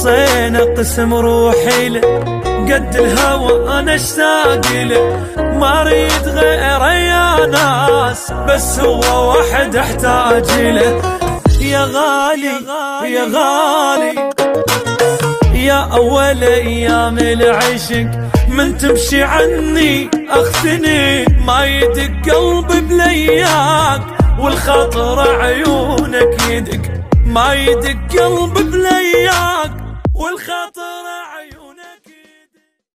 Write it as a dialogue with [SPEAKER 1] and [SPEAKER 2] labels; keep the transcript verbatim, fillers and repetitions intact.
[SPEAKER 1] خصينا قسم روحي له، قد الهوى انا اشتاق له، ما اريد غيره يا ناس، بس هو وحد احتاج له. يا غالي يا غالي يا اول ايام العشق، من تمشي عني اختني، ما يدق قلبي بلياك، والخاطر عيونك يدق، ما يدق قلبي بلياك، والخاطر عيونك